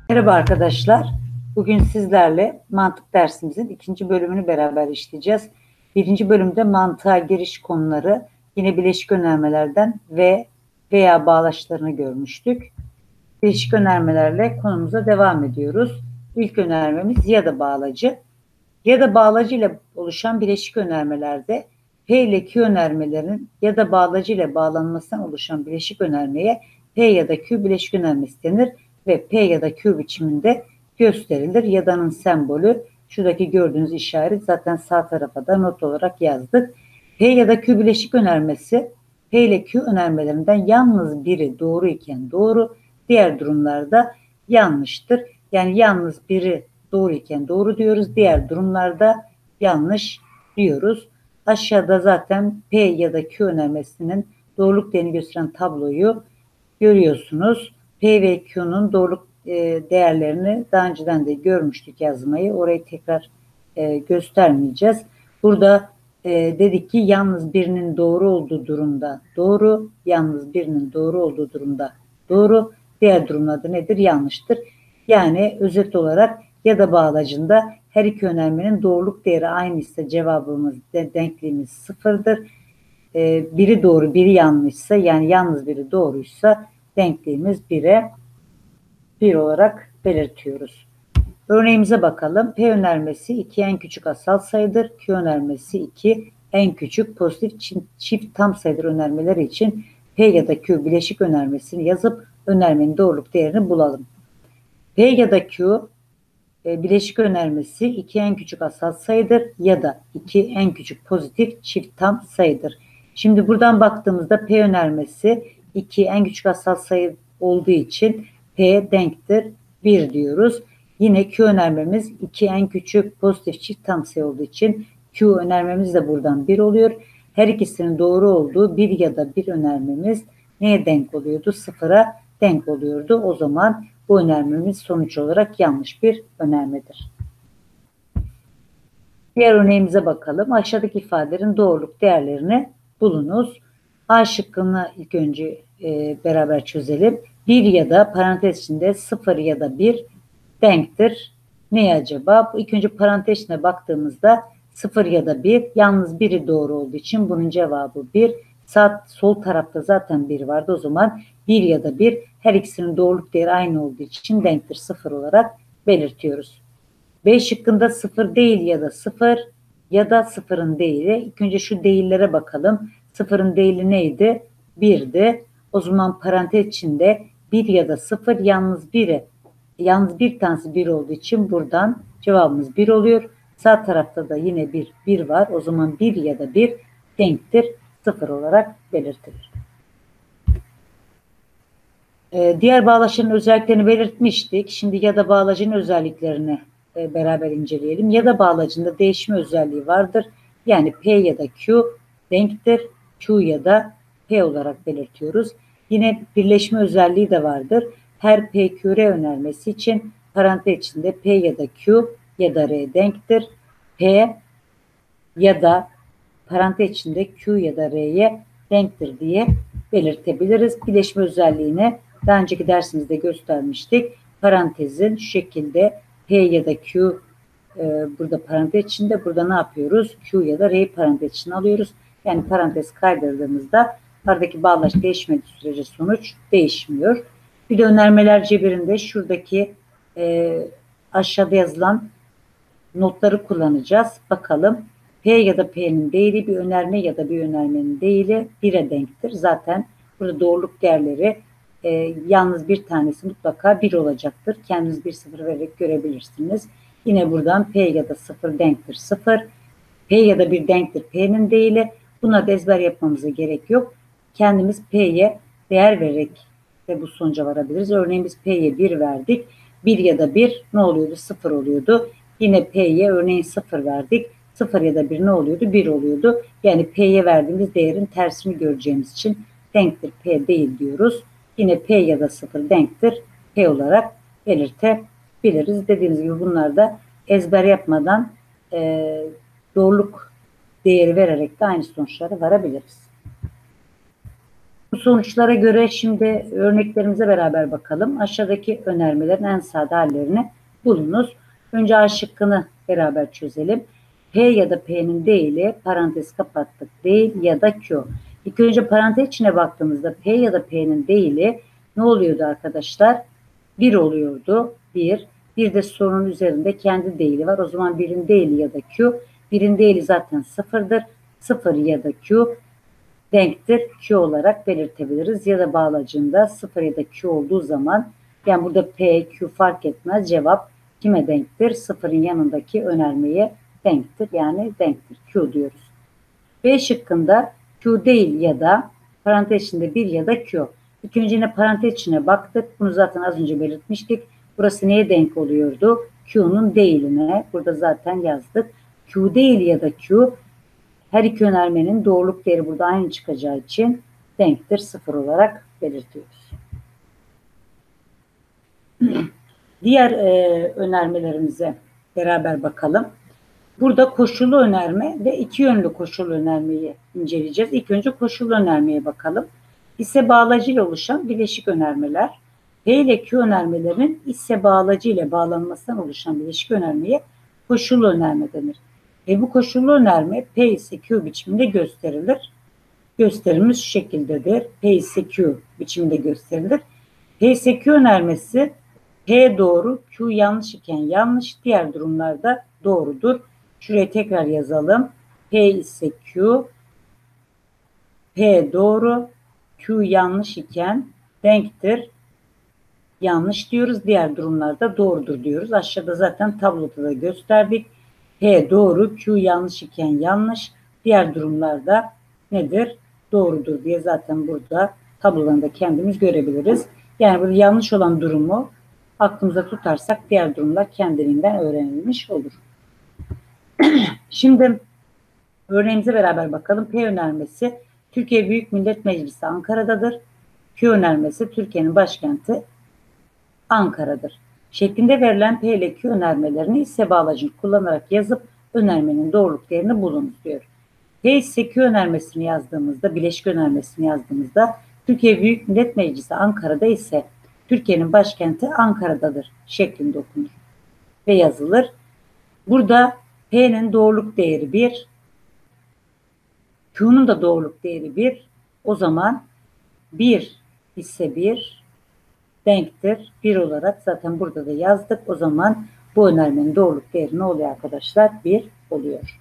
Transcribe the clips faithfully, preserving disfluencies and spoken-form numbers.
Merhaba arkadaşlar. Bugün sizlerle mantık dersimizin ikinci bölümünü beraber işleyeceğiz. Birinci bölümde mantığa giriş konuları, yine bileşik önermelerden ve veya bağlaçlarını görmüştük. Bileşik önermelerle konumuza devam ediyoruz. İlk önermemiz ya da bağlacı. Ya da bağlacı ile oluşan bileşik önermelerde P ile Q önermelerinin ya da bağlacı ile bağlanmasından oluşan bileşik önermeye P ya da Q bileşik önermesi denir ve P ya da Q biçiminde gösterilir. Ya'nın sembolü şuradaki gördüğünüz işaret, zaten sağ tarafa da not olarak yazdık. P ya da Q bileşik önermesi P ile Q önermelerinden yalnız biri doğru iken doğru, diğer durumlarda yanlıştır. Yani yalnız biri doğru iken doğru diyoruz, diğer durumlarda yanlış diyoruz. Aşağıda zaten P ya da Q önermesinin doğruluk değerini gösteren tabloyu görüyorsunuz. P ve Q'nun doğruluk değerlerini daha önceden de görmüştük yazmayı. Orayı tekrar göstermeyeceğiz. Burada dedik ki yalnız birinin doğru olduğu durumda doğru, yalnız birinin doğru olduğu durumda doğru, diğer durumlarda nedir? Yanlıştır. Yani özet olarak ya da bağlacında her iki önermenin doğruluk değeri aynıysa cevabımız, denkliğimiz sıfırdır. Biri doğru, biri yanlışsa, yani yalnız biri doğruysa denkliğimiz bire bir olarak belirtiyoruz. Örneğimize bakalım. P önermesi iki en küçük asal sayıdır. Q önermesi iki en küçük pozitif çift tam sayıdır önermeleri için P ya da Q bileşik önermesini yazıp önermenin doğruluk değerini bulalım. P ya da Q bileşik önermesi iki en küçük asal sayıdır ya da iki en küçük pozitif çift tam sayıdır. Şimdi buradan baktığımızda P önermesi iki en küçük asal sayı olduğu için P denktir bir diyoruz. Yine Q önermemiz iki en küçük pozitif çift tam sayı olduğu için Q önermemiz de buradan bir oluyor. Her ikisinin doğru olduğu bir ya da bir önermemiz neye denk oluyordu? Sıfıra denk oluyordu. O zaman bu önermemiz sonuç olarak yanlış bir önermedir. Diğer örneğimize bakalım. Aşağıdaki ifadelerin doğruluk değerlerini bulunuz. A şıkkını ilk önce e, beraber çözelim. bir ya da parantez içinde sıfır ya da bir denktir. Ne acaba? İlk önce parantez içine baktığımızda sıfır ya da bir, yalnız biri doğru olduğu için bunun cevabı bir. Sağ, sol tarafta zaten bir vardı. O zaman bir ya da bir, her ikisinin doğruluk değeri aynı olduğu için denktir, sıfır olarak belirtiyoruz. B şıkkında sıfır değil ya da sıfır ya da sıfırın değili. İlk önce şu değillere bakalım. Sıfırın değili neydi? birdi. O zaman parantez içinde bir ya da sıfır, yalnız biri. Yalnız bir tanesi bir olduğu için buradan cevabımız bir oluyor. Sağ tarafta da yine bir, bir var. O zaman bir ya da bir denktir, sıfır olarak belirtilir. Ee, diğer bağlaçların özelliklerini belirtmiştik. Şimdi ya da bağlacının özelliklerini e, beraber inceleyelim. Ya da bağlacında değişme özelliği vardır. Yani P ya da Q denktir. Q ya da P olarak belirtiyoruz. Yine birleşme özelliği de vardır. Her P Q R önermesi için parantez içinde P ya da Q ya da R denktir. P ya da parantez içinde Q ya da R'ye denktir diye belirtebiliriz. Birleşme özelliğini daha önceki dersimizde göstermiştik. Parantezin şu şekilde P ya da Q e, burada parantez içinde, burada ne yapıyoruz? Q ya da R'yi parantez içine alıyoruz. Yani parantez kaydırdığımızda aradaki bağlaç değişmediği sürece sonuç değişmiyor. Bir de önermeler cebirinde şuradaki e, aşağıda yazılan notları kullanacağız. Bakalım. P ya da P'nin değili bir önerme ya da bir önermenin değili bire denktir. Zaten burada doğruluk değerleri e, yalnız bir tanesi mutlaka bir olacaktır. Kendiniz bir sıfır vererek görebilirsiniz. Yine buradan P ya da sıfır denktir sıfır. P ya da bir denktir P'nin değili. Buna da ezber yapmamıza gerek yok. Kendimiz P'ye değer vererek de bu sonuca varabiliriz. Örneğin biz P'ye bir verdik. bir ya da bir ne oluyordu? sıfır oluyordu. Yine P'ye örneğin sıfır verdik. sıfır ya da bir ne oluyordu? bir oluyordu. Yani P'ye verdiğimiz değerin tersini göreceğimiz için denktir P değil diyoruz. Yine P ya da sıfır denktir P olarak belirtebiliriz. Dediğimiz gibi bunlar da ezber yapmadan e, doğruluk değeri vererek de aynı sonuçlara varabiliriz. sonuçlara göre şimdi örneklerimize beraber bakalım. Aşağıdaki önermelerin en sade hallerini bulunuz. Önce A şıkkını beraber çözelim. P ya da P'nin değili parantez kapattık değil ya da Q. İlk önce parantez içine baktığımızda P ya da P'nin değili ne oluyordu arkadaşlar? bir oluyordu. bir. Bir de sorunun üzerinde kendi değili var. O zaman birin değili ya da Q. birin değili zaten sıfırdır. sıfır ya da Q denktir Q olarak belirtebiliriz. Ya da bağlacında sıfır ya da Q olduğu zaman, yani burada P, Q fark etmez. Cevap kime denktir? sıfırın yanındaki önermeye denktir. Yani denktir. Q diyoruz. B şıkkında Q değil ya da parantez içinde bir ya da Q. İlk önce yine parantez içine baktık. Bunu zaten az önce belirtmiştik. Burası neye denk oluyordu? Q'nun değiline. Burada zaten yazdık. Q değil ya da Q, her iki önermenin doğruluk değeri burada aynı çıkacağı için denktir, sıfır olarak belirtiyoruz. Diğer e, önermelerimize beraber bakalım. Burada koşullu önerme ve iki yönlü koşullu önermeyi inceleyeceğiz. İlk önce koşullu önermeye bakalım. İse bağlacı ile oluşan bileşik önermeler. P ile Q önermelerinin ise bağlacı ile bağlanmasından oluşan bileşik önermeye koşullu önerme denir. Ve bu koşullu önerme P ise Q biçiminde gösterilir. Gösterimimiz şu şekildedir. P ise Q biçiminde gösterilir. P ise Q önermesi P doğru, Q yanlış iken yanlış, diğer durumlarda doğrudur. Şuraya tekrar yazalım. P ise Q, P doğru, Q yanlış iken denktir. Yanlış diyoruz. Diğer durumlarda doğrudur diyoruz. Aşağıda zaten tabloda da gösterdik. P doğru, Q yanlış iken yanlış. Diğer durumlarda nedir? Doğrudur diye zaten burada tablolarında kendimiz görebiliriz. Yani burada yanlış olan durumu aklımıza tutarsak diğer durumlar kendiliğinden öğrenilmiş olur. Şimdi örneğimize beraber bakalım. P önermesi Türkiye Büyük Millet Meclisi Ankara'dadır. Q önermesi Türkiye'nin başkenti Ankara'dır. Şeklinde verilen P ile Q önermelerini ise bağlacını kullanarak yazıp önermenin doğruluk değerini bulunuz diyor. P ise Q önermesini yazdığımızda, bileşik önermesini yazdığımızda Türkiye Büyük Millet Meclisi Ankara'da ise Türkiye'nin başkenti Ankara'dadır şeklinde okunur ve yazılır. Burada P'nin doğruluk değeri bir, Q'nun da doğruluk değeri bir. O zaman bir ise bir denktir. bir olarak zaten burada da yazdık. O zaman bu önermenin doğruluk değeri ne oluyor arkadaşlar? bir oluyor.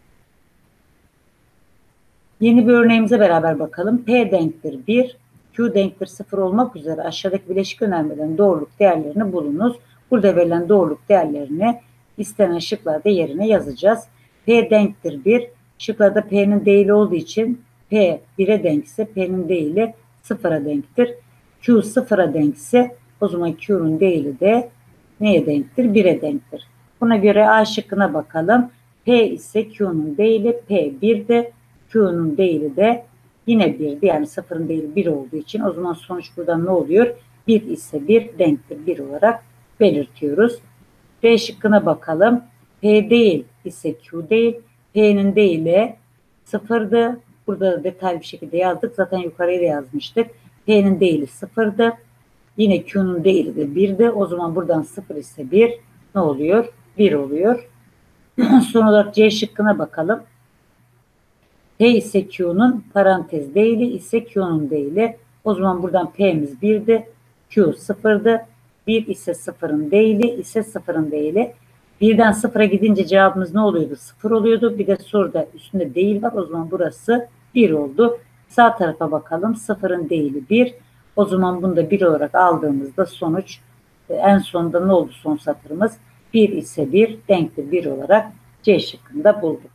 Yeni bir örneğimize beraber bakalım. P denktir bir, Q denktir sıfır olmak üzere aşağıdaki bileşik önermelerin doğruluk değerlerini bulunuz. Burada verilen doğruluk değerlerini istenen şıklarda yerine yazacağız. P denktir bir. Şıklarda P'nin değili olduğu için P bire denkse P'nin değili sıfıra denktir. Q sıfıra denkse o zaman Q'nun değili de neye denktir? bire denktir. Buna göre A şıkkına bakalım. P ise Q'nun değili P bir'de. Q'nun değili de yine bir'di. Yani sıfırın değili bir olduğu için o zaman sonuç buradan ne oluyor? bir ise bir denktir bir olarak belirtiyoruz. B şıkkına bakalım. P değil ise Q değil. P'nin değili sıfırdı. Burada da detaylı bir şekilde yazdık. Zaten yukarıya da yazmıştık. P'nin değili sıfırdı. Yine Q'nun değili de bir'di. O zaman buradan sıfır ise bir ne oluyor? bir oluyor. Son olarak C şıkkına bakalım. P ise Q'nun parantez değili ise Q'nun değili. O zaman buradan P'miz bir'di. Q sıfır'dı. bir ise sıfırın değili ise sıfırın değili. birden sıfıra gidince cevabımız ne oluyordu? sıfır oluyordu. Bir de soruda üstünde değil var. O zaman burası bir oldu. Sağ tarafa bakalım. sıfırın değili bir. O zaman bunu da bir olarak aldığımızda sonuç en sonunda ne oldu son satırımız? bir ise bir denktir bir olarak C şıkkında bulduk.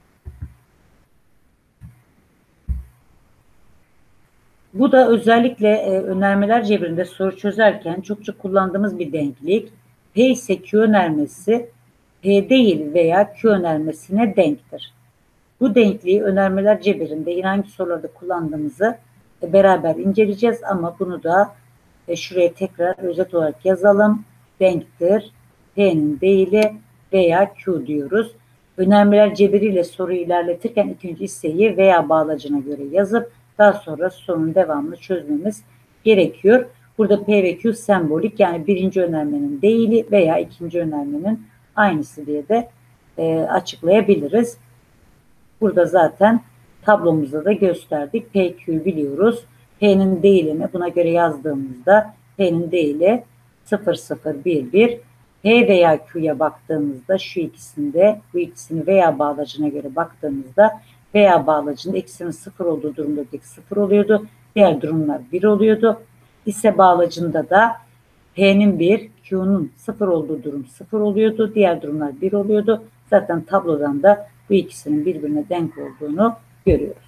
Bu da özellikle e, önermeler cebrinde soru çözerken çokça kullandığımız bir denklik. P ise Q önermesi P değil veya Q önermesine denktir. Bu denkliği önermeler cebirinde yine hangi sorularda kullandığımızı e, beraber inceleyeceğiz ama bunu da e, şuraya tekrar özet olarak yazalım. Denktir P'nin değili veya Q diyoruz. Önermeler cebiriyle soruyu ilerletirken ilk önce isteği veya bağlacına göre yazıp Daha sonra sorunun devamını çözmemiz gerekiyor. Burada P ve Q sembolik, yani birinci önermenin değili veya ikinci önermenin aynısı diye de e, açıklayabiliriz. Burada zaten tablomuzda da gösterdik. P, Q'yu biliyoruz. P'nin değilini buna göre yazdığımızda P'nin değili sıfır sıfır bir bir. P veya Q'ya baktığımızda şu ikisinde, bu ikisini veya bağlacına göre baktığımızda veya bağlacında ikisinin sıfır olduğu durumda sıfır oluyordu. Diğer durumlar bir oluyordu. İse bağlacında da P'nin bir, Q'nun sıfır olduğu durum sıfır oluyordu. Diğer durumlar bir oluyordu. Zaten tablodan da bu ikisinin birbirine denk olduğunu görüyoruz.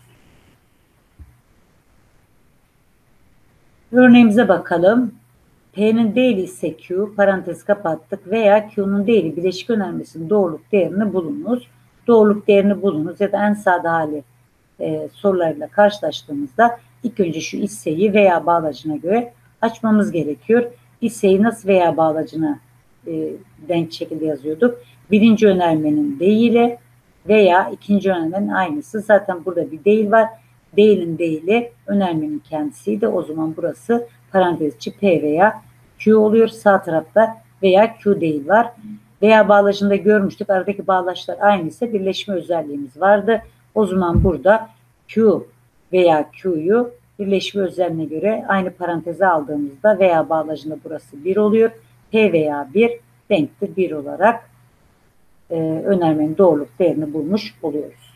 Örneğimize bakalım. P'nin değili ise Q, parantez kapattık, veya Q'nun değili bileşik önermesinin doğruluk değerini bulunuz. Doğruluk değerini bulunuz ya da en sade hali e, sorularla karşılaştığımızda ilk önce şu hisseyi veya bağlacına göre açmamız gerekiyor. Hisseyi nasıl veya bağlacına e, denk şekilde yazıyorduk? Birinci önermenin değili veya ikinci önermenin aynısı. Zaten burada bir değil var. Değilin değili önermenin kendisiydi. O zaman burası parantez içi P veya Q oluyor. Sağ tarafta veya Q değil var. Veya bağlacında görmüştük. Aradaki bağlaçlar aynıysa birleşme özelliğimiz vardı. O zaman burada Q veya Q'yu birleşme özelliğine göre aynı paranteze aldığımızda veya bağlacında burası bir oluyor. P veya bir denktir bir olarak e, önermenin doğruluk değerini bulmuş oluyoruz.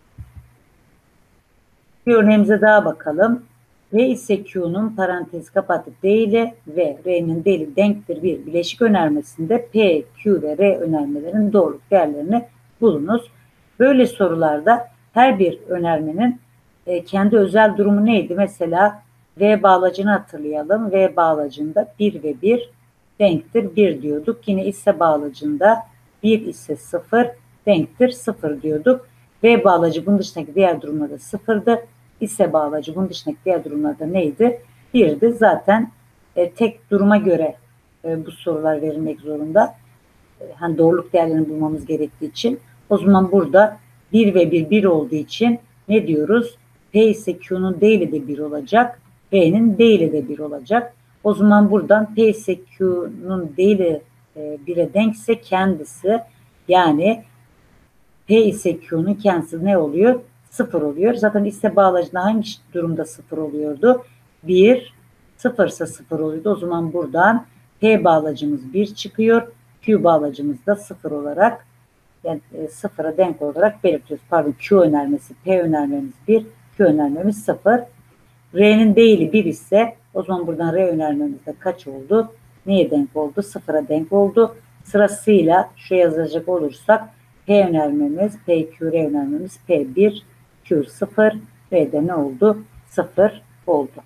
Bir örneğimize daha bakalım. R ise Q'nun parantez kapatıp değili ve R'nin değili denktir bir bileşik önermesinde P, Q ve R önermelerinin doğruluk değerlerini bulunuz. Böyle sorularda her bir önermenin e, kendi özel durumu neydi? Mesela V bağlacını hatırlayalım. V bağlacında bir ve bir denktir bir diyorduk. Yine ise bağlacında bir ise sıfır denktir sıfır diyorduk. V bağlacı bunun dışındaki diğer durumlarda sıfırdı. İse bağlacı bunun dışındaki diğer durumlarda neydi? birdi. Zaten e, tek duruma göre e, bu sorular verilmek zorunda. E, hani doğruluk değerlerini bulmamız gerektiği için. O zaman burada bir ve bir, bir olduğu için ne diyoruz? P ise Q'nun değili de bir olacak. R'nin değili de bir olacak. O zaman buradan P ise Q'nun değili e, bire denkse kendisi, yani P ise Q'nun kendisi ne oluyor? sıfır oluyor. Zaten ise bağlacında hangi durumda sıfır oluyordu? bir, sıfır ise sıfır oluyordu. O zaman buradan P bağlacımız bir çıkıyor. Q bağlacımız da sıfır olarak, yani sıfıra denk olarak belirtiyoruz. Pardon, Q önermesi, P önermemiz bir, Q önermemiz sıfır. R'nin değili bir ise o zaman buradan R önermemiz de kaç oldu? Neye denk oldu? sıfıra denk oldu. Sırasıyla şu yazacak olursak P önermemiz, P, Q, R önermemiz P bir, Q sıfır, R'de ne oldu? sıfır oldu.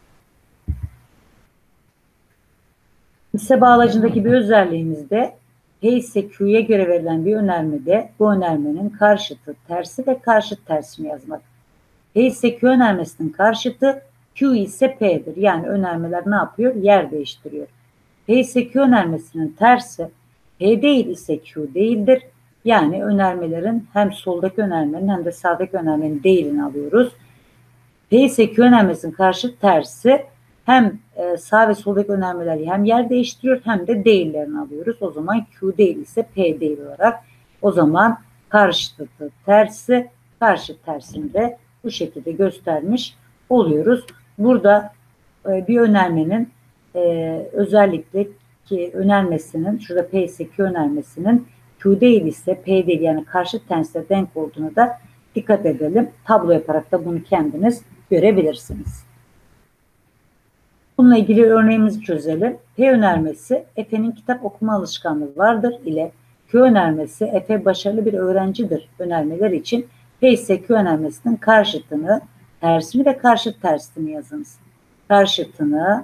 Hisse bağlacındaki bir özelliğimizde P ise Q'ya göre verilen bir önermede bu önermenin karşıtı tersi ve karşıt tersini yazmak. P ise Q önermesinin karşıtı, Q ise P'dir. Yani önermeler ne yapıyor? Yer değiştiriyor. P ise Q önermesinin tersi, P değil ise Q değildir. Yani önermelerin hem soldaki önermenin hem de sağdaki önermenin değilini alıyoruz. P ise Q önermesinin karşıt tersi, hem sağ ve soldaki önermeleri hem yer değiştiriyor hem de değillerini alıyoruz. O zaman Q değil ise P değil olarak, o zaman karşıtı tersi, karşıt tersini de bu şekilde göstermiş oluyoruz. Burada bir önermenin özellikle ki önermesinin, şurada P ise Q önermesinin Q değil ise P değil, yani karşıt tersine denk olduğunu da dikkat edelim. Tablo yaparak da bunu kendiniz görebilirsiniz. Bununla ilgili örneğimizi çözelim. P önermesi, Efe'nin kitap okuma alışkanlığı vardır ile Q önermesi, Efe başarılı bir öğrencidir önermeler için P ise Q önermesinin karşıtını, tersini ve karşıt tersini yazınız. Karşıtını,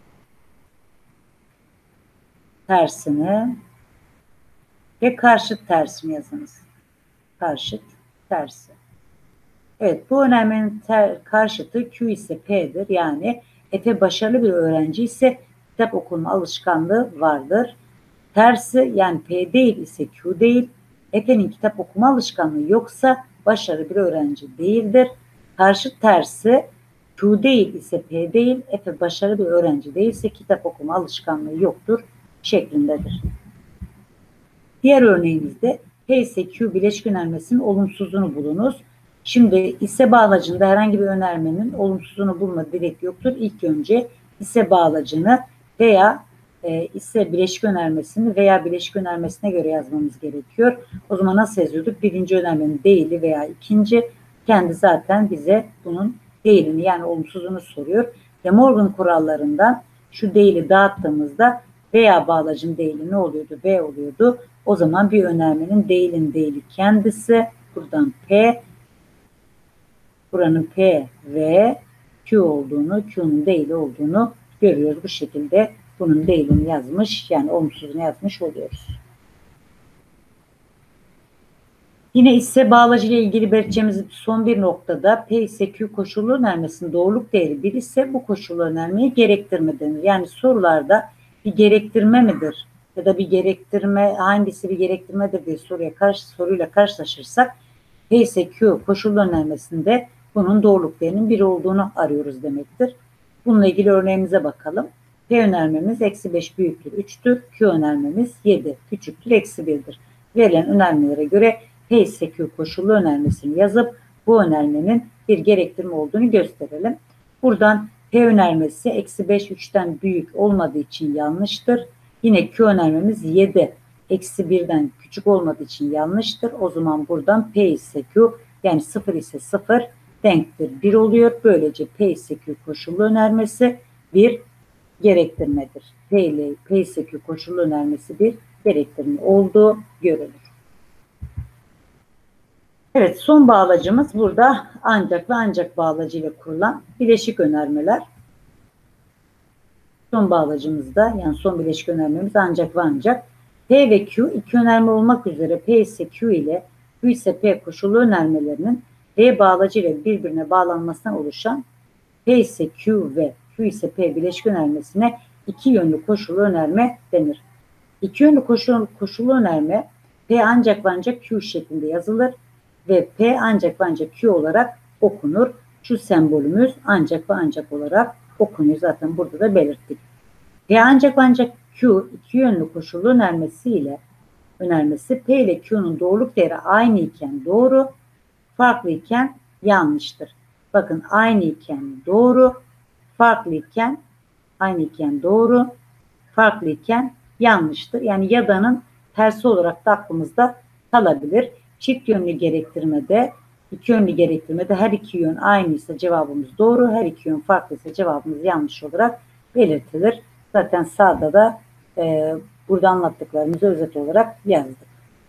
tersini ve karşıt tersini yazınız. Karşıt, tersi. Evet, bu önermenin ter, karşıtı Q ise P'dir. Yani Efe başarılı bir öğrenci ise kitap okuma alışkanlığı vardır. Tersi, yani P değil ise Q değil. Efe'nin kitap okuma alışkanlığı yoksa başarılı bir öğrenci değildir. Karşıt tersi, Q değil ise P değil, Efe başarılı bir öğrenci değilse kitap okuma alışkanlığı yoktur şeklindedir. Diğer örneğimizde P ise Q bileşik önermesinin olumsuzluğunu bulunuz. Şimdi ise bağlacında herhangi bir önermenin olumsuzluğunu bulma direkt yoktur. İlk önce ise bağlacını veya e, ise bileşik önermesini veya bileşik önermesine göre yazmamız gerekiyor. O zaman nasıl yazıyorduk? Birinci önermenin değili veya ikinci, kendi zaten bize bunun değilini yani olumsuzluğunu soruyor. De Morgan kurallarından şu değili dağıttığımızda veya bağlacın değili ne oluyordu? V oluyordu. O zaman bir önermenin değilin değili kendisi. Buradan P, buranın P ve Q olduğunu, Q'nun değili olduğunu görüyoruz. Bu şekilde bunun değilini yazmış, yani olumsuzunu yazmış oluyoruz. Yine ise bağlacı ile ilgili belirteceğimiz son bir noktada P ise Q koşullu önermesinin doğruluk değeri bir ise bu koşullu önermeyi gerektirme denir. Yani sorularda bir gerektirme midir ya da bir gerektirme, hangisi bir gerektirmedir diye soruya karşı soruyla karşılaşırsak P ise Q koşullu önermesinde bunun doğruluk değerinin bir olduğunu arıyoruz demektir. Bununla ilgili örneğimize bakalım. P önermemiz eksi beş büyüktür üçtür. Q önermemiz yedi küçüktür eksi birdir. Verilen önermelere göre P ise Q koşullu önermesini yazıp bu önermenin bir gerektirme olduğunu gösterelim. Buradan P önermesi eksi beş üçten büyük olmadığı için yanlıştır. Yine Q önermemiz yedi eksi birden küçük olmadığı için yanlıştır. O zaman buradan P ise Q yani sıfır ise sıfır denktir bir oluyor. Böylece P ise Q koşullu önermesi bir gerektirmedir. P ile P ise Q koşullu önermesi bir gerektirme olduğu görülür. Evet, son bağlacımız burada ancak ve ancak bağlacı ile kurulan bileşik önermeler. Son bağlacımızda yani son bileşik önermemiz ancak ve ancak P ve Q iki önerme olmak üzere P ise Q ile Q ise P koşullu önermelerinin P bağlacı ile birbirine bağlanmasından oluşan P ise Q ve Q ise P bileşik önermesine iki yönlü koşullu önerme denir. İki yönlü koşullu, koşullu önerme P ancak ve ancak Q şeklinde yazılır ve P ancak ve ancak Q olarak okunur. Şu sembolümüz ancak ve ancak olarak okunuyor. Zaten burada da belirttik. P ancak ve ancak Q iki yönlü koşullu önermesi ile önermesi P ile Q'nun doğruluk değeri aynı iken doğru, farklı iken yanlıştır. Bakın aynı iken doğru, farklı iken aynı iken doğru, farklı iken yanlıştır. Yani yadanın tersi olarak da aklımızda kalabilir. Çift yönlü gerektirmede, iki yönlü gerektirmede her iki yön aynıysa cevabımız doğru, her iki yön farklıysa cevabımız yanlış olarak belirtilir. Zaten sağda da e, burada anlattıklarımızı özet olarak yazdık.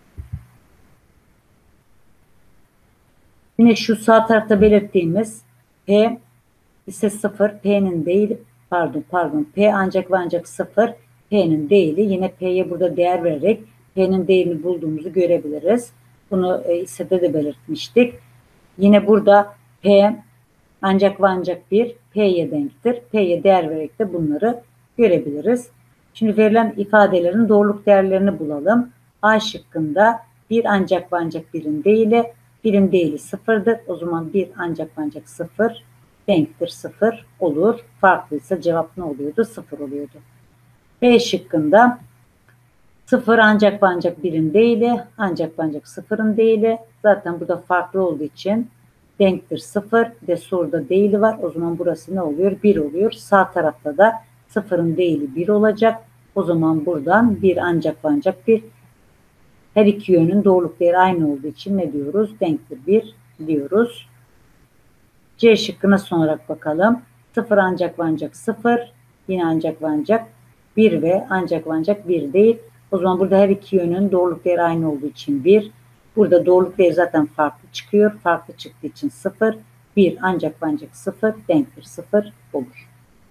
Yine şu sağ tarafta belirttiğimiz P ise sıfır, P'nin değil, pardon pardon P ancak ve ancak sıfır, P'nin değili. Yine P'ye burada değer vererek P'nin değerini bulduğumuzu görebiliriz. Bunu e, ise de, de belirtmiştik. Yine burada P ancak ve ancak bir P'ye denktir. P'ye değer vererek de bunları görebiliriz. Şimdi verilen ifadelerin doğruluk değerlerini bulalım. A şıkkında bir ancak ve ancak birin değili, birin değili sıfırdır. O zaman bir ancak ve ancak sıfır denktir sıfır olur. Farklıysa cevap ne oluyordu? Sıfır oluyordu. B şıkkında sıfır ancak ve ancak birin değili, ancak ve ancak sıfırın değili. Zaten burada farklı olduğu için denktir sıfır. De soruda değili var. O zaman burası ne oluyor? bir oluyor. Sağ tarafta da sıfırın değili bir olacak. O zaman buradan bir ancak ve ancak bir. Her iki yönün doğruluk değeri aynı olduğu için ne diyoruz? Denktir bir diyoruz. C şıkkına son olarak bakalım. sıfır ancak ve ancak sıfır. Yine ancak ve ancak bir ve ancak ve ancak bir değil. O zaman burada her iki yönün doğruluk değeri aynı olduğu için bir. Burada doğruluk değeri zaten farklı çıkıyor. Farklı çıktığı için sıfır. bir ancak ve ancak sıfır denktir sıfır olur.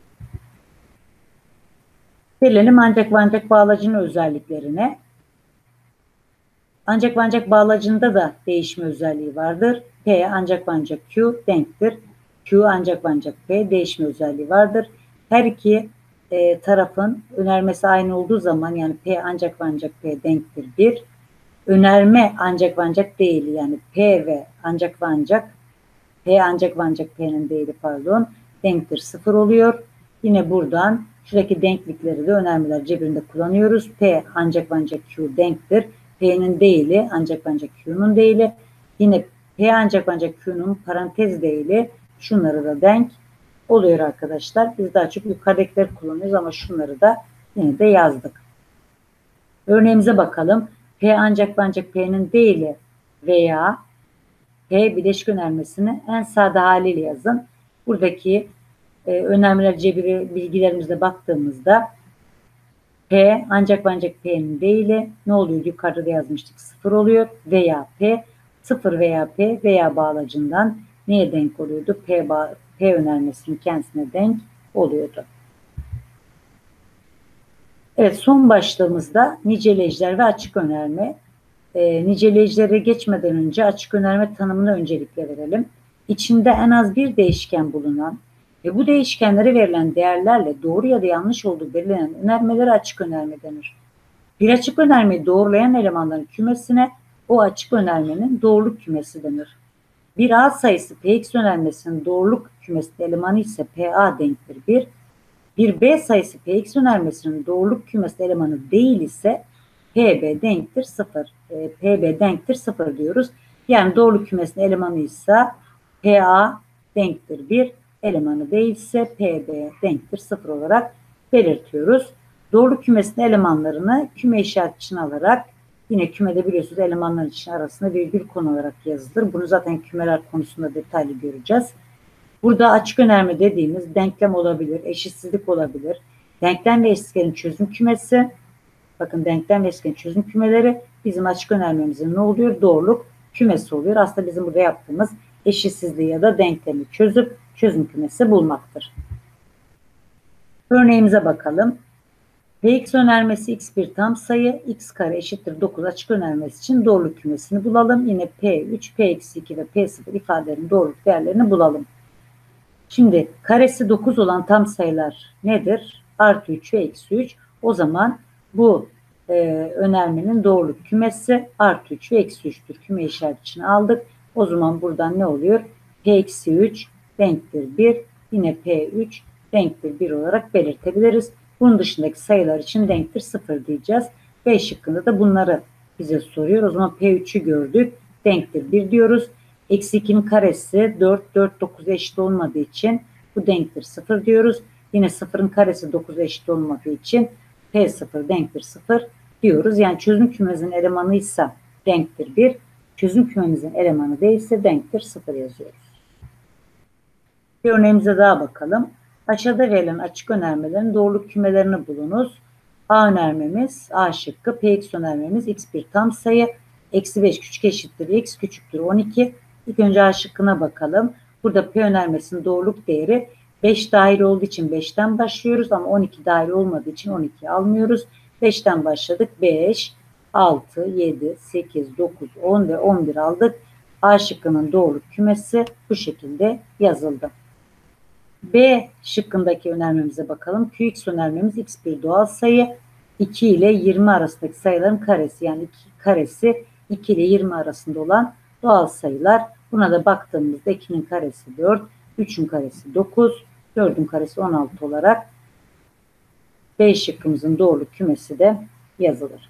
Gelelim ancak ve ancak bağlacının özelliklerine. Ancak ve ancak bağlacında da değişme özelliği vardır. P ancak ve ancak Q denktir. Q ancak ve ancak P değişme özelliği vardır. Her iki e, tarafın önermesi aynı olduğu zaman yani P ancak ve ancak P denktir bir. Önerme ancak ve ancak değili yani P ve ancak ve ancak P ancak ve ancak P'nin değili pardon denktir sıfır oluyor. Yine buradan şuradaki denklikleri de önermeler cebirinde kullanıyoruz. P ancak ancak Q denktir. P'nin değili ancak ancak Q'nun değili. Yine P ancak ancak Q'nun parantez değili şunları da denk oluyor arkadaşlar. Biz daha çok yukarıdakileri kullanıyoruz ama şunları da yine de yazdık. Örneğimize bakalım. P ancak ancak P'nin değili veya P bileşik önermesini en sade haliyle yazın. Buradaki e, önermeler cebiri bilgilerimizle baktığımızda P ancak ancak P'nin değili ne oluyor? Yukarıda yazmıştık sıfır oluyor veya P sıfır veya P veya bağlacından neye denk oluyordu? P, P önermesinin kendisine denk oluyordu. Evet, son başlığımızda niceleyiciler ve açık önerme. E, niceleyicilere geçmeden önce açık önerme tanımına öncelikle verelim. İçinde en az bir değişken bulunan ve bu değişkenlere verilen değerlerle doğru ya da yanlış olduğu belirlenen önermelere açık önerme denir. Bir açık önermeyi doğrulayan elemanların kümesine o açık önermenin doğruluk kümesi denir. Bir A sayısı Px önermesinin doğruluk kümesi elemanı ise Pa denktir bir. Bir B sayısı Px önermesinin doğruluk kümesi elemanı değil ise Pb denktir sıfır. E, Pb denktir sıfır diyoruz. Yani doğruluk kümesinin elemanı ise Pa denktir bir, elemanı değilse Pb denktir sıfır olarak belirtiyoruz. Doğruluk kümesinin elemanlarını küme işareti için alarak, yine kümede biliyorsunuz elemanlar için arasında virgül konularak yazılır. Bunu zaten kümeler konusunda detaylı göreceğiz. Burada açık önerme dediğimiz denklem olabilir, eşitsizlik olabilir. Denklem ve eşitliklerin çözüm kümesi. Bakın denklem ve eşitliklerin çözüm kümeleri bizim açık önermemizin ne oluyor? Doğruluk kümesi oluyor. Aslında bizim burada yaptığımız eşitsizliği ya da denklemi çözüp çözüm kümesi bulmaktır. Örneğimize bakalım. Px önermesi x bir tam sayı, x kare eşittir dokuz açık önermesi için doğruluk kümesini bulalım. Yine P üç, P iki ve P sıfır ifadelerinin doğruluk değerlerini bulalım. Şimdi karesi dokuz olan tam sayılar nedir? Artı üç ve eksi üç. O zaman bu e, önermenin doğruluk kümesi artı üç ve eksi üçtür. Küme işareti için aldık. O zaman buradan ne oluyor? P eksi üç denktir bir. Yine P üç denktir bir olarak belirtebiliriz. Bunun dışındaki sayılar için denktir sıfır diyeceğiz. B şıkkında da bunları bize soruyor. O zaman P üçü gördük. Denktir bir diyoruz. Eksi ikinin karesi dört, dört dokuza eşit olmadığı için bu denktir sıfır diyoruz. Yine sıfırın karesi dokuza eşit olmadığı için P sıfır denktir sıfır diyoruz. Yani çözüm kümemizin elemanı ise denktir bir. Çözüm kümemizin elemanı değilse denktir sıfır yazıyoruz. Bir örneğimize daha bakalım. Aşağıda verilen açık önermelerin doğruluk kümelerini bulunuz. A önermemiz A şıkkı, Px önermemiz x bir tam sayı, eksi beş küçük eşittir x küçüktür on iki. İlk önce A şıkkına bakalım. Burada P önermesinin doğruluk değeri beş dahil olduğu için beşten başlıyoruz ama on iki dahil olmadığı için on ikiyi almıyoruz. beşten başladık. beş, altı, yedi, sekiz, dokuz, on ve on bir aldık. A şıkkının doğruluk kümesi bu şekilde yazıldı. B şıkkındaki önermemize bakalım. Qx önermemiz x bir doğal sayı, iki ile yirmi arasındaki sayıların karesi, yani iki karesi iki ile yirmi arasında olan doğal sayılar. Buna da baktığımızda ikinin karesi dört, üçün karesi dokuz, dördün karesi on altı olarak B şıkkımızın doğruluk kümesi de yazılır.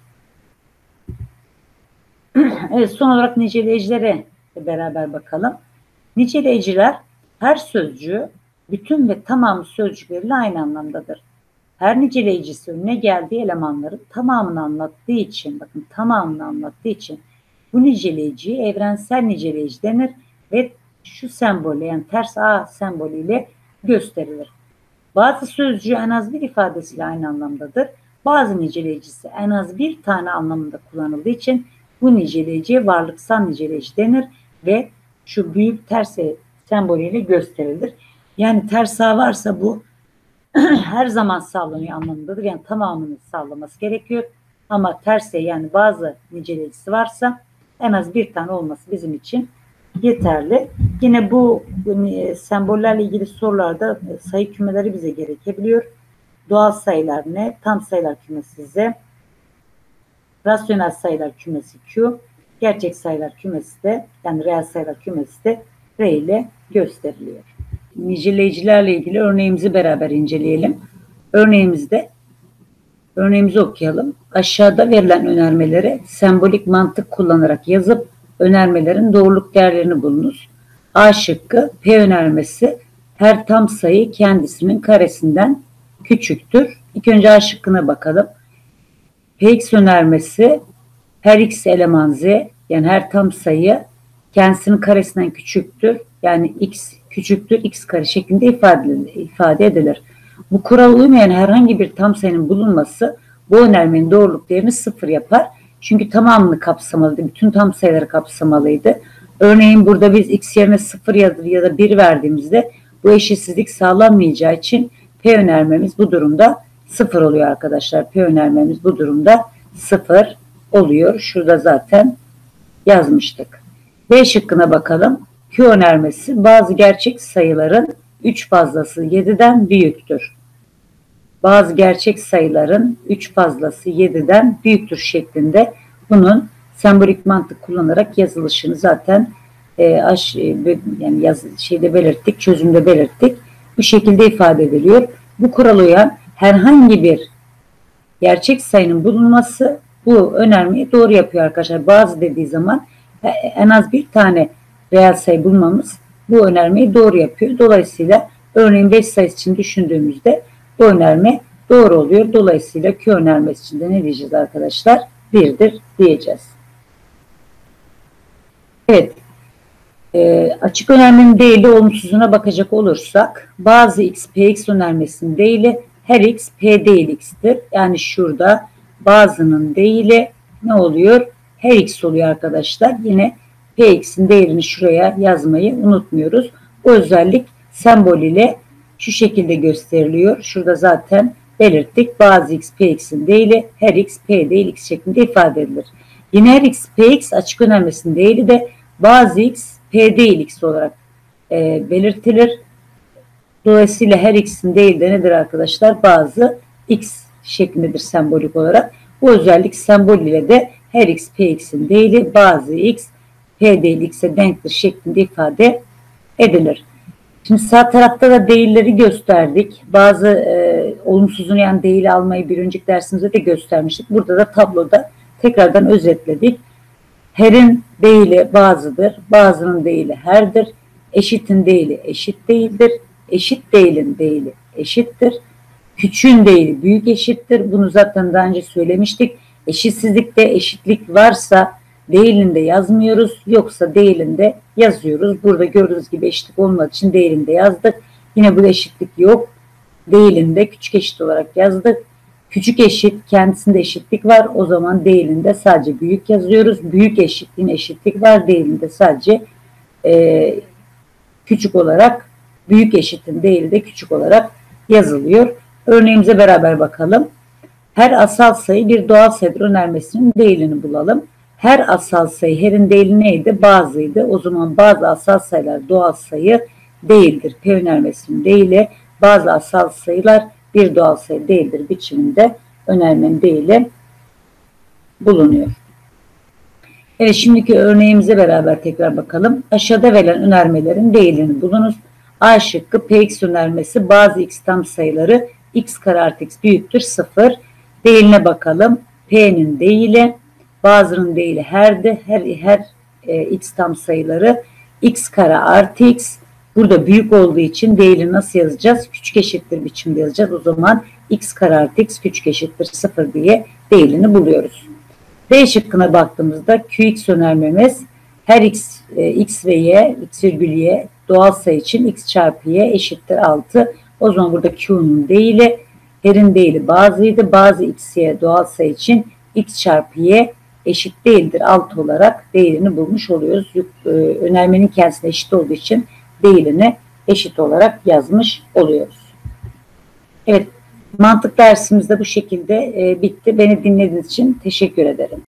Evet, son olarak niceleyicilere beraber bakalım. Niceleyiciler her sözcüğü bütün ve tamamı sözcükleriyle aynı anlamdadır. Her niceleyicisi önüne geldiği elemanların tamamını anlattığı için, bakın tamamını anlattığı için bu niceleyiciye evrensel niceleyici denir ve şu sembolle, yani ters A sembolüyle gösterilir. Bazı sözcüğü en az bir ifadesiyle aynı anlamdadır. Bazı niceleyicisi en az bir tane anlamında kullanıldığı için bu niceleyiciye varlıksal niceleyici denir ve şu büyük ters sembolüyle gösterilir. Yani ters A varsa bu her zaman sağlanıyor anlamındadır. Yani tamamını sağlaması gerekiyor. Ama terse, yani bazı niceleyicisi varsa en az bir tane olması bizim için yeterli. Yine bu sembollerle ilgili sorularda sayı kümeleri bize gerekebiliyor. Doğal sayılar ne? Tam sayılar kümesi Z. Rasyonel sayılar kümesi Q. Gerçek sayılar kümesi de, yani reel sayılar kümesi de R ile gösteriliyor. niceleyicilerle ilgili örneğimizi beraber inceleyelim. Örneğimizde örneğimizi okuyalım. Aşağıda verilen önermeleri sembolik mantık kullanarak yazıp önermelerin doğruluk değerlerini bulunuz. A şıkkı, P önermesi her tam sayı kendisinin karesinden küçüktür. İlk önce A şıkkına bakalım. Px önermesi her x eleman z, yani her tam sayı kendisinin karesinden küçüktür. Yani x küçüktür x kare şeklinde ifade, ifade edilir. Bu kural uymayan herhangi bir tam sayının bulunması bu önermenin doğruluk değerini sıfır yapar. Çünkü tamamını kapsamalıydı. Bütün tam sayıları kapsamalıydı. Örneğin burada biz x yerine sıfır ya da bir verdiğimizde bu eşitsizlik sağlanmayacağı için P önermemiz bu durumda sıfır oluyor arkadaşlar. P önermemiz bu durumda sıfır oluyor. Şurada zaten yazmıştık. B şıkkına bakalım. Q önermesi bazı gerçek sayıların üç fazlası yediden büyüktür. Bazı gerçek sayıların üç fazlası yediden büyüktür şeklinde bunun sembolik mantık kullanarak yazılışını zaten e, aş, e, yani yaz, şeyde belirttik, çözümde belirttik. Bu şekilde ifade ediliyor. Bu kural uyan herhangi bir gerçek sayının bulunması bu önermeyi doğru yapıyor arkadaşlar. Bazı dediği zaman en az bir tane reel sayı bulmamız bu önermeyi doğru yapıyor. Dolayısıyla örneğin beş sayısı için düşündüğümüzde bu önerme doğru oluyor. Dolayısıyla Q önermesi için de ne diyeceğiz arkadaşlar? birdir diyeceğiz. Evet. E, açık önermenin değili olumsuzuna bakacak olursak bazı x px önermesinin değili her x p değil x'tir. Yani şurada bazının değili ne oluyor? Her x oluyor arkadaşlar. Yine px'in değerini şuraya yazmayı unutmuyoruz. Bu özellik sembol ile şu şekilde gösteriliyor. Şurada zaten belirttik. Bazı x px'in değili her x p değil x şeklinde ifade edilir. Yine her x px açık önermesinin değili de bazı x p değil x olarak e, belirtilir. Dolayısıyla her x'in değili de nedir arkadaşlar? Bazı x şeklindedir sembolik olarak. Bu özellik sembol ile de her x px'in değili bazı x p değil x'e denktir şeklinde ifade edilir. Şimdi sağ tarafta da değilleri gösterdik. Bazı e, olumsuzun yani değili almayı bir önceki dersimizde de göstermiştik. Burada da tabloda tekrardan özetledik. Her'in değili bazıdır, bazının değili her'dir. Eşitin değili eşit değildir. Eşit değilin değili eşittir. Küçüğün değili büyük eşittir. Bunu zaten daha önce söylemiştik. Eşitsizlikte eşitlik varsa değilinde yazmıyoruz. Yoksa değilinde yazıyoruz. Burada gördüğünüz gibi eşitlik olmadığı için değilinde yazdık. Yine burada eşitlik yok. Değilinde küçük eşit olarak yazdık. Küçük eşit kendisinde eşitlik var. O zaman değilinde sadece büyük yazıyoruz. Büyük eşitliğin eşitlik var. Değilinde sadece e, küçük olarak büyük eşitin değili de küçük olarak yazılıyor. Örneğimize beraber bakalım. Her asal sayı bir doğal sayıdır önermesinin değilini bulalım. Her asal sayı her'in değili neydi? Bazıydı. O zaman bazı asal sayılar doğal sayı değildir. P önermesinin değili bazı asal sayılar bir doğal sayı değildir biçiminde önermenin değili bulunuyor. Evet, şimdiki örneğimize beraber tekrar bakalım. Aşağıda verilen önermelerin değilini bulunuz. A şıkkı px önermesi bazı x tam sayıları x kare artı x büyüktür sıfır. Değiline bakalım. P'nin değili bazının değili her'di. Her, her e, x tam sayıları x kare artı x. Burada büyük olduğu için değili nasıl yazacağız? Küçük eşittir biçimde yazacağız. O zaman x kare artı x küçük eşittir sıfır diye değilini buluyoruz. D şıkkına baktığımızda qx önermemiz her x, e, x ve y, x virgül y doğal sayı için x çarpı y eşittir altı. O zaman burada q'nun değili her'in değili bazıydı. Bazı x, y doğal sayı için x çarpı y eşit değildir altı olarak değilini bulmuş oluyoruz. E, önermenin kendisine eşit olduğu için değilini eşit olarak yazmış oluyoruz. Evet, mantık dersimizde bu şekilde e, bitti. Beni dinlediğiniz için teşekkür ederim.